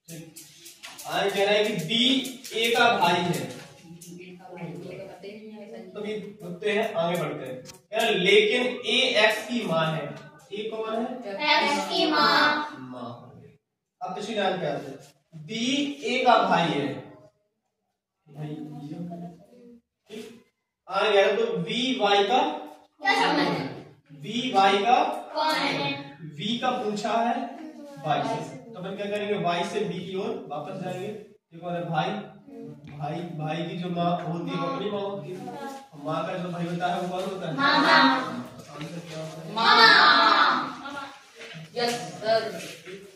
आगे कह रहा है कि बी ए का भाई है। तभी रुकते हैं, आगे बढ़ते हैं यार। लेकिन ए एक्स की माँ है। ए कौन है? एक्स की माँ। अब पिछली लाइन पे आते हैं। बी ए का भाई है। आगे गया तो वी वाई का क्या संबंध है? वी वाई का कौन है? वी का पूछा है वाई से, तो अपन क्या करेंगे, वाई से बी की ओर वापस जाएंगे। ये कौन है? भाई। भाई भाई की जो माँ होती है वो अपनी माँ होती है। माँ का जो भाई होता है वो कौन होता है? मामा। आंसर क्या होता है? मामा। Yes sir.